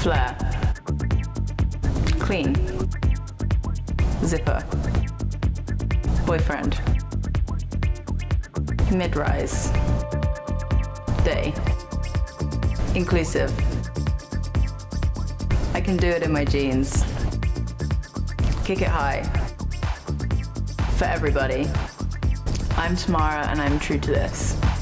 flare, clean, zipper, boyfriend, mid-rise, day, inclusive. I can do it in my jeans. Kick it high. For everybody. I'm Tamara and I'm true to this.